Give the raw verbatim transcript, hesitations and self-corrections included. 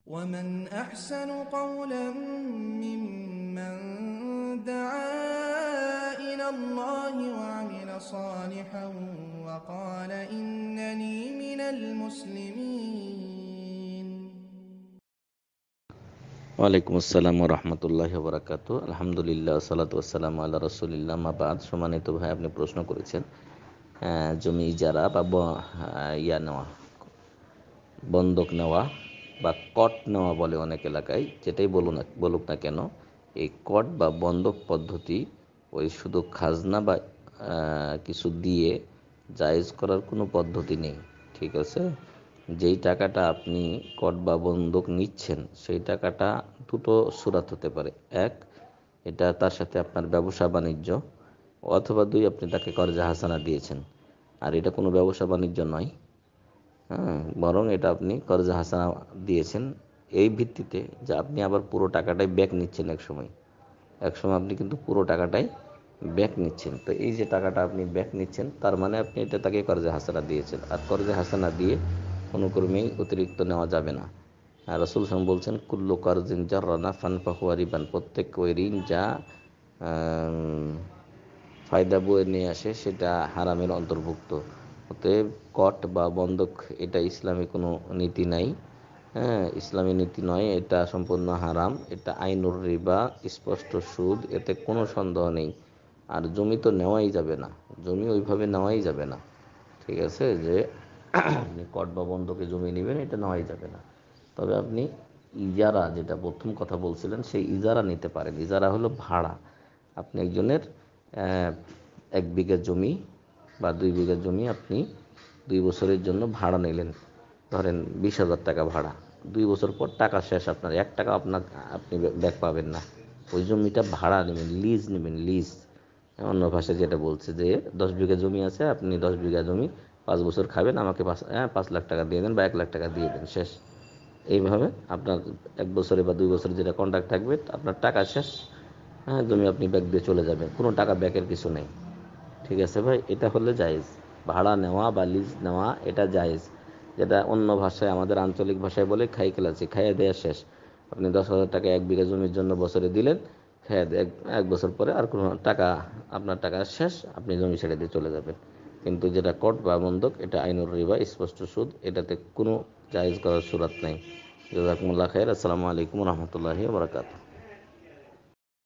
ومن أحسن قولا ممن دعا إلى الله وعمل صالحا وقال إنني من المسلمين. ওয়ালাইকুম আসসালাম ওয়া রাহমাতুল্লাহি ওয়া বারাকাতুহু। আলহামদুলিল্লাহ সালাতু ওয়াসসালামু আলা রাসূলিল্লাহ মা বাদ। সম্মানিত ভাই, আপনি প্রশ্ন করেছেন জমি ইজারা বা ইয়া নেওয়া, বন্ধক নেওয়া বা কট নেওয়া বলে অনেক এলাকায়, যেটাই বলুন বলুক না কেন, এই কট বা বন্ধক পদ্ধতি ওই শুধু খাজনা বা কিছু দিয়ে জায়েজ করার কোনো পদ্ধতি নেই। ঠিক আছে, যেই টাকাটা আপনি কট বা বন্ধক নিচ্ছেন সেই টাকাটা দুটো সুরাত হতে পারে। এক, এটা তার সাথে আপনার ব্যবসা বাণিজ্য, অথবা দুই, আপনি তাকে কর্জা হাসানা দিয়েছেন। আর এটা কোনো ব্যবসা বাণিজ্য নয়, হ্যাঁ, বরং এটা আপনি কর্জা হাসানা দিয়েছেন এই ভিত্তিতে যে আপনি আবার পুরো টাকাটাই ব্যাক নিচ্ছেন। এক সময় এক সময় আপনি কিন্তু পুরো টাকাটাই ব্যাক নিচ্ছেন। তো এই যে টাকাটা আপনি ব্যাক নিচ্ছেন, তার মানে আপনি এটা তাকে কর্জা হাসানা দিয়েছেন। আর কর্জা হাসানা দিয়ে কোনো ক্রমেই অতিরিক্ত নেওয়া যাবে না। আর রাসূল সাল্লাল্লাহু আলাইহি ওয়াসাল্লাম বলছেন, কুল্লু কারজিন জাররা নাফান ফাহুয়া রিবান, প্রত্যেক ওই ঋণ যা ফায়দা বয়ে নিয়ে আসে সেটা হারামের অন্তর্ভুক্ত। অতএব কট বা বন্ধক এটা ইসলামী কোনো নীতি নাই, হ্যাঁ, ইসলামী নীতি নয়, এটা সম্পূর্ণ হারাম। এটা আইনুর রিবা, স্পষ্ট সুদ, এতে কোনো সন্দেহ নেই। আর জমি তো নেওয়াই যাবে না, জমি ওইভাবে নেওয়াই যাবে না। ঠিক আছে, যে আপনি কট বা বন্ধকে জমি নেবেন, এটা নেওয়াই যাবে না। তবে আপনি ইজারা, যেটা প্রথম কথা বলছিলেন, সেই ইজারা নিতে পারেন। ইজারা হলো ভাড়া। আপনি একজনের এক বিঘা জমি বা দুই বিঘা জমি আপনি দুই বছরের জন্য ভাড়া নিলেন, ধরেন বিশ হাজার টাকা ভাড়া। দুই বছর পর টাকা শেষ, আপনার এক টাকা আপনার আপনি ব্যাক পাবেন না। ওই জমিটা ভাড়া নেবেন, লিজ নেবেন, লিজ। অন্য ভাষায় যেটা বলছে যে দশ বিঘা জমি আছে, আপনি দশ বিঘা জমি পাঁচ বছর খাবেন, আমাকে পাঁচ হ্যাঁ পাঁচ লাখ টাকা দিয়ে দেন বা এক লাখ টাকা দিয়ে দেন, শেষ। এইভাবে আপনার এক বছরে বা দুই বছরে যেটা কন্ট্রাক্ট থাকবে, আপনার টাকা শেষ, হ্যাঁ, জমি আপনি ব্যাক দিয়ে চলে যাবেন, কোনো টাকা ব্যাকের কিছু নেই। ঠিক আছে ভাই, এটা হলে জায়েজ। ভাড়া নেওয়া বা লিজ নেওয়া এটা জায়েজ, যেটা অন্য ভাষায়, আমাদের আঞ্চলিক ভাষায় বলে খাই খেলাচ্ছি, খাইয়ে দেওয়া শেষ। আপনি দশ হাজার টাকা এক বিঘা জমির জন্য বছরে দিলেন, খাইয়ে এক এক বছর পরে আর কোনো টাকা, আপনার টাকা শেষ, আপনি জমি ছেড়ে দিয়ে চলে যাবেন। কিন্তু যেটা কট বা বন্ধক, এটা আইনুর রিবা, স্পষ্ট সুদ, এটাতে কোনো জায়েজ করার সুরাত নেই। জাযাকুমুল্লাহ খাইর। আসসালামু আলাইকুম রহমতুল্লাহি ওয়া বারাকাতুহু।